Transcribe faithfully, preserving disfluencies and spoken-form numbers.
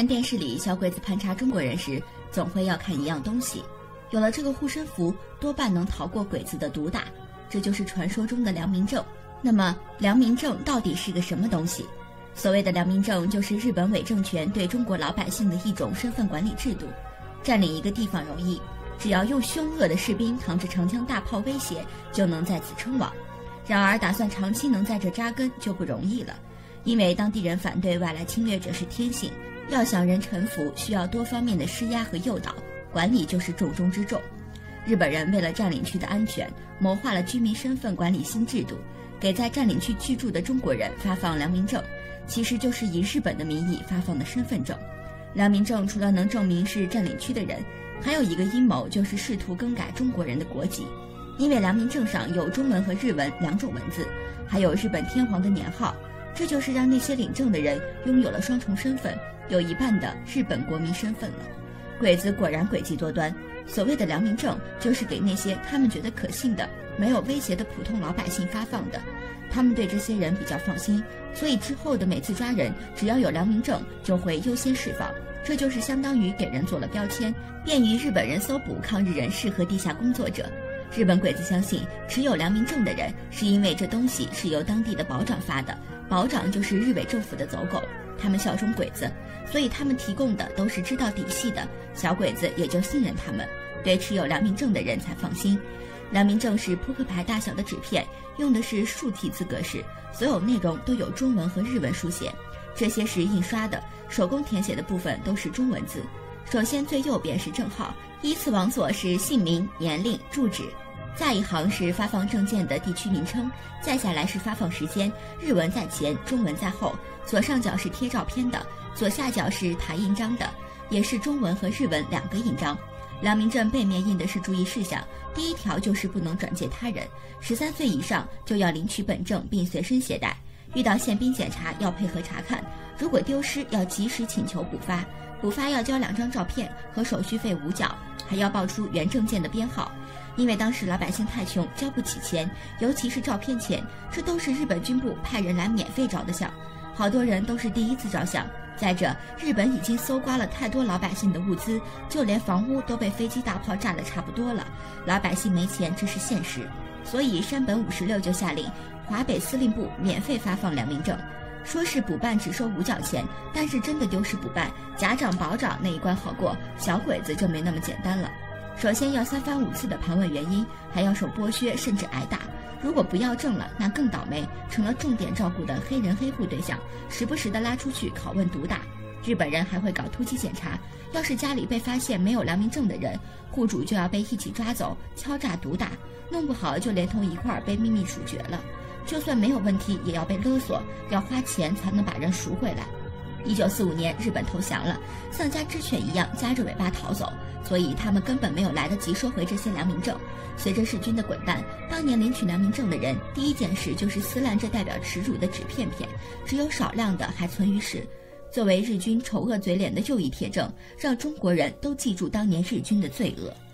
看电视里小鬼子盘查中国人时，总会要看一样东西。有了这个护身符，多半能逃过鬼子的毒打，这就是传说中的良民证。那么，良民证到底是个什么东西？所谓的良民证，就是日本伪政权对中国老百姓的一种身份管理制度。占领一个地方容易，只要用凶恶的士兵扛着长枪大炮威胁，就能在此称王。然而，打算长期能在这扎根就不容易了，因为当地人反对外来侵略者是天性，要想人臣服，需要多方面的施压和诱导，管理就是重中之重。日本人为了占领区的安全，谋划了居民身份管理新制度，给在占领区居住的中国人发放良民证，其实就是以日本的名义发放的身份证。良民证除了能证明是占领区的人，还有一个阴谋，就是试图更改中国人的国籍。因为良民证上有中文和日文两种文字，还有日本天皇的年号，这就是让那些领证的人拥有了双重身份，有一半的日本国民身份了。鬼子果然诡计多端，所谓的良民证就是给那些他们觉得可信的、没有威胁的普通老百姓发放的。他们对这些人比较放心，所以之后的每次抓人，只要有良民证就会优先释放，这就是相当于给人做了标签，便于日本人搜捕抗日人士和地下工作者。日本鬼子相信持有良民证的人是因为这东西是由当地的保长发的，保长就是日伪政府的走狗，他们效忠鬼子，所以他们提供的都是知道底细的，小鬼子也就信任他们，对持有良民证的人才放心。良民证是扑克牌大小的纸片，用的是竖体字格式，所有内容都有中文和日文书写，这些是印刷的，手工填写的部分都是中文字。首先最右边是证号，依次往左是姓名、年龄、住址，再一行是发放证件的地区名称，再下来是发放时间，日文在前，中文在后，左上角是贴照片的，左下角是排印章的，也是中文和日文两个印章。良民证背面印的是注意事项，第一条就是不能转借他人，十三岁以上就要领取本证并随身携带，遇到宪兵检查要配合查看，如果丢失要及时请求补发，补发要交两张照片和手续费五角，还要报出原证件的编号。因为当时老百姓太穷，交不起钱，尤其是照片钱，这都是日本军部派人来免费照的相，好多人都是第一次照相。再者，日本已经搜刮了太多老百姓的物资，就连房屋都被飞机大炮炸得差不多了，老百姓没钱，这是现实。所以山本五十六就下令华北司令部免费发放良民证，说是补办只收五角钱，但是真的丢失补办，甲长保长那一关好过，小鬼子就没那么简单了。首先要三番五次的盘问原因，还要受剥削甚至挨打，如果不要证了，那更倒霉，成了重点照顾的黑人黑户对象，时不时的拉出去拷问毒打。日本人还会搞突击检查，要是家里被发现没有良民证的人，户主就要被一起抓走，敲诈毒打，弄不好就连同一块儿被秘密处决了。就算没有问题，也要被勒索，要花钱才能把人赎回来。一九四五年，日本投降了，像家之犬一样夹着尾巴逃走，所以他们根本没有来得及收回这些良民证。随着日军的滚蛋，当年领取良民证的人第一件事就是撕烂这代表耻辱的纸片片，只有少量的还存于世。作为日军丑恶嘴脸的又一铁证，让中国人都记住当年日军的罪恶。